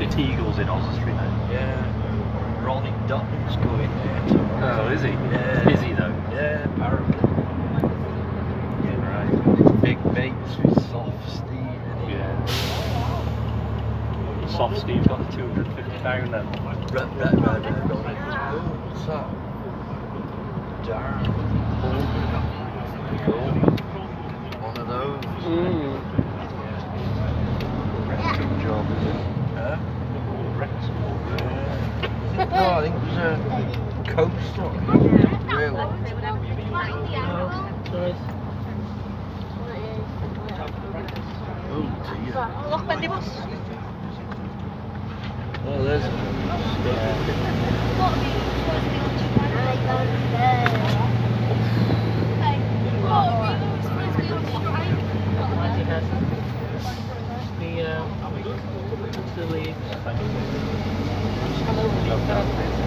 Teagle's in Oswestry now. Yeah. Ronnie Dutton's going there tomorrow. Oh, is he? Yeah. Is he though? Yeah, apparently. Yeah, right. Big mates with Soft Steve and him. Yeah. Soft Steve's got the 250 pound then. Right. What's that? Darn. Cool. One of those. Rectum job, is it? Huh? Rectum. Yeah. No, I think it was a coastline. Real one. Oh dear. Oh, there's The leaves.